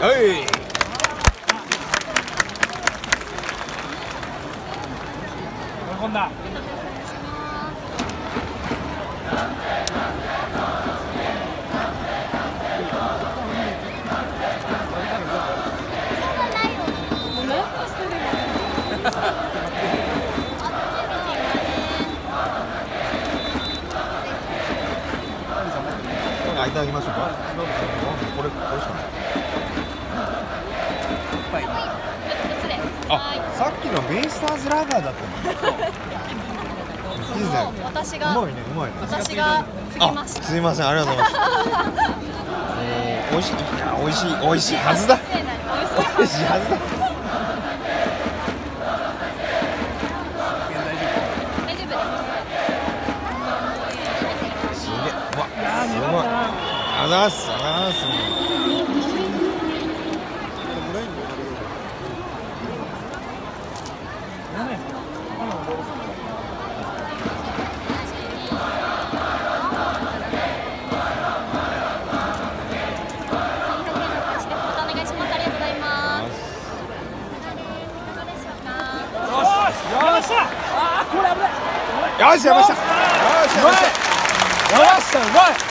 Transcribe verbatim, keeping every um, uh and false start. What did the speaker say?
はい喜んだ。 いただきましょうか。これこれしかない。あ、さっきのベイスターズラガーだったの。いいですね。 私がうまいね、うまいね。 私が振りました。 すみません、ありがとうございます。えー、美味しい、いや、美味しい、美味しいはずだ。美味しいはずだ。 大丈夫です。 すげえ、うわ、すごい。あざーす、あざーす。よし、やりました。